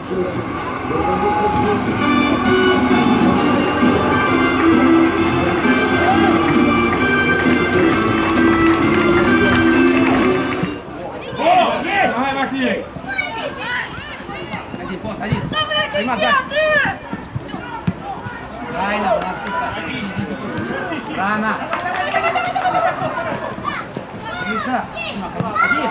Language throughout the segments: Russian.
Давай, Матвей! Ходи. Прима, сзади. Правильно, рано. Миша, ходи.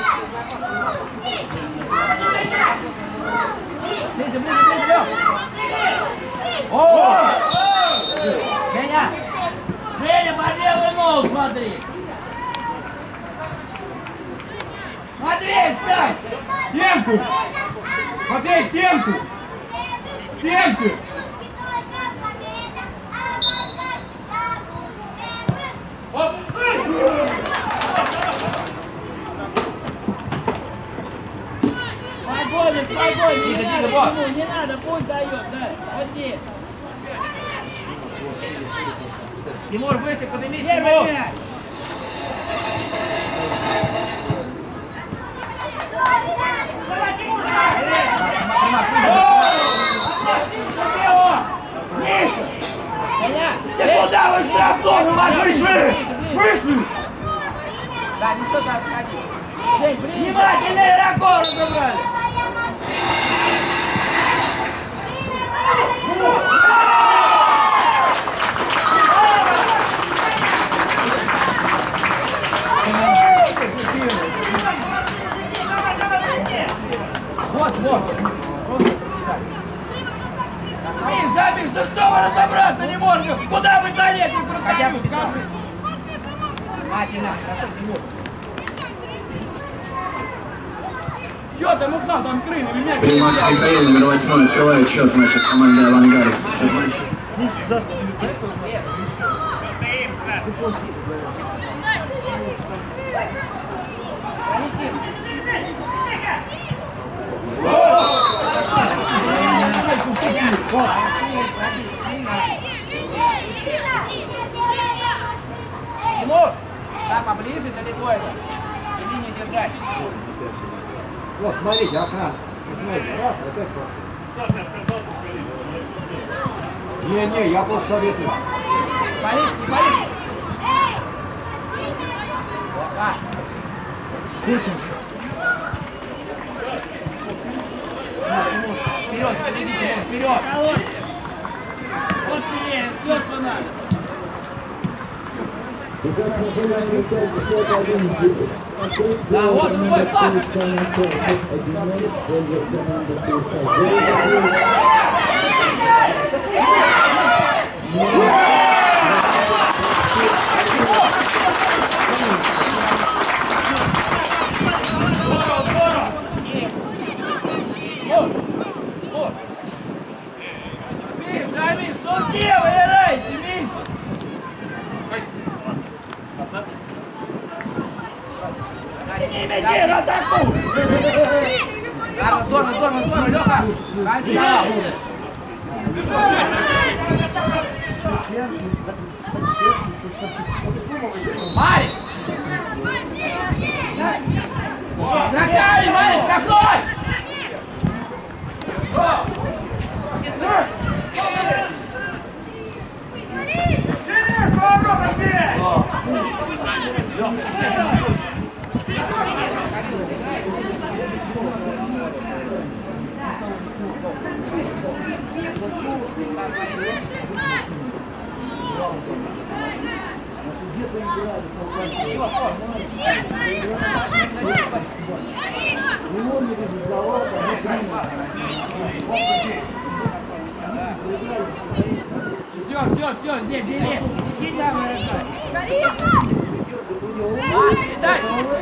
Ближе, Лёв. О! Женя! Женя, по левую ногу смотри! Матвей, встань! Стенку! Матвей, стенку! Стенку! Оп! Спокойно, Тихо, вот. не надо, пусть дает, да, вот здесь. Тимур, быстро поднимись, Первый Тимур! мяч. Миша! Ты куда вы штрафной? У вас вышли! Вышли! Да, не что так, ходи. Жень, блин! Внимательно игроков разобрали. Вот. Забив, что вы разобраться не можете? Куда вы залезли? Хотя бы внимательно. Хорошо, Тимур. Что там узнал? Там крыльями мяч. Примат Михаил, номер 8, открывает счет матча с командой «Авангард». Счет матча. Тимур, да, поближе, далеко это. И линию держать. Вот, смотрите, охрана. Посмотрите, раз, опять пошел. Не, я просто советую. Болись, не болись. Вот так. Вперед, вперед. Вот вперед, все, что надо. Да, вот другой пас. Сами, что делаете, Миша? Иди, атакуй! Здорово, Лёха! Марик! Знаками, Марик, штрафной! Все, здесь, бери. Иди там, Передай!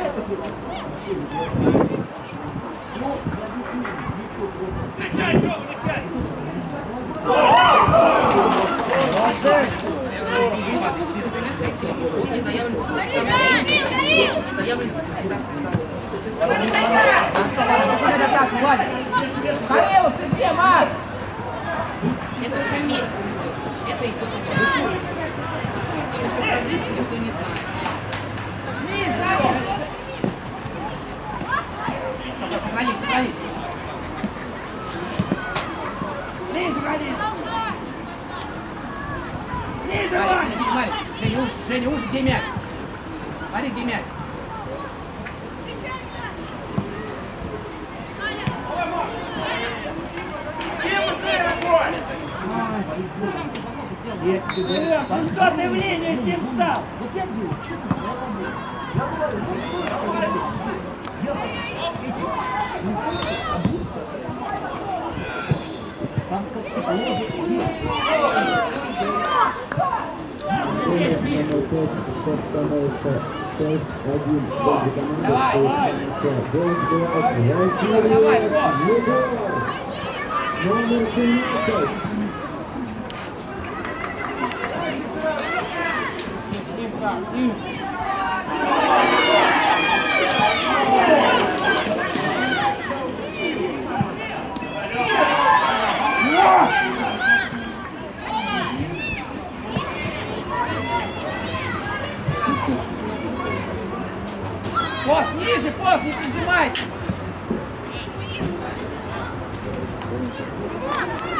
Хаилов, ты где, Маш? Это уже месяц идет. Это идет уже месяц. Вот сколько он еще продлится, никто не знает. Сохрани. где мяч. Смотри, где мяч. Я тебе говорю, Что ты в линию с ним встал? вот я делаю, честно, своя работа. Я говорю, вот стоит сказать, все. Я хочу эти, ну просто, как будто. Там как психология. становится 6-1 в пользу команды Давай, давай, номер 17. Пост, ниже, пост, не прижимайся.